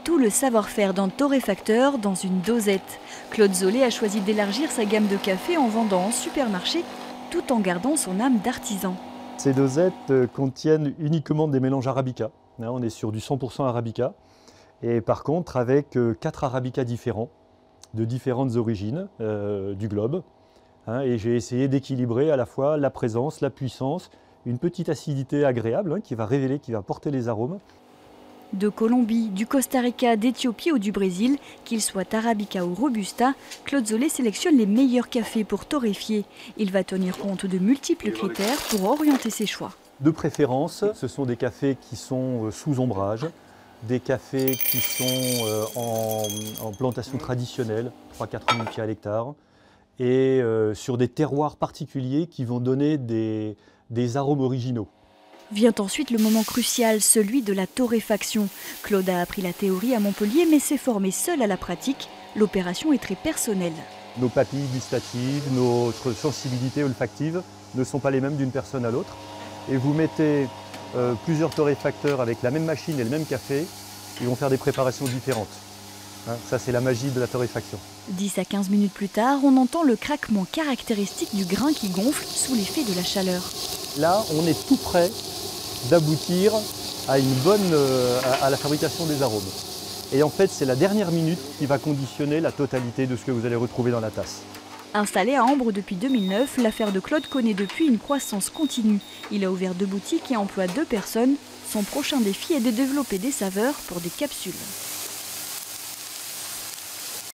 tout le savoir-faire d'un torréfacteur dans une dosette. Claude Zollet a choisi d'élargir sa gamme de café en vendant en supermarché, tout en gardant son âme d'artisan. Ces dosettes contiennent uniquement des mélanges arabica. Là, on est sur du 100% arabica. Et par contre, avec 4 arabicas différents, de différentes origines du globe. Et j'ai essayé d'équilibrer à la fois la présence, la puissance, une petite acidité agréable qui va révéler, qui va porter les arômes. De Colombie, du Costa Rica, d'Éthiopie ou du Brésil, qu'ils soient arabica ou robusta, Claude Zollet sélectionne les meilleurs cafés pour torréfier. Il va tenir compte de multiples critères pour orienter ses choix. De préférence, ce sont des cafés qui sont sous ombrage, des cafés qui sont en plantation traditionnelle, 3-4 000 pieds à l'hectare, et sur des terroirs particuliers qui vont donner des arômes originaux. Vient ensuite le moment crucial, celui de la torréfaction. Claude a appris la théorie à Montpellier mais s'est formé seul à la pratique. L'opération est très personnelle. Nos papilles gustatives, notre sensibilité olfactive ne sont pas les mêmes d'une personne à l'autre. Et vous mettez plusieurs torréfacteurs avec la même machine et le même café, ils vont faire des préparations différentes. Ça, c'est la magie de la torréfaction. 10 à 15 minutes plus tard, on entend le craquement caractéristique du grain qui gonfle sous l'effet de la chaleur. Là, on est tout près d'aboutir à à la fabrication des arômes. Et en fait, c'est la dernière minute qui va conditionner la totalité de ce que vous allez retrouver dans la tasse. Installé à Ambre depuis 2009, l'affaire de Claude connaît depuis une croissance continue. Il a ouvert 2 boutiques et emploie 2 personnes. Son prochain défi est de développer des saveurs pour des capsules.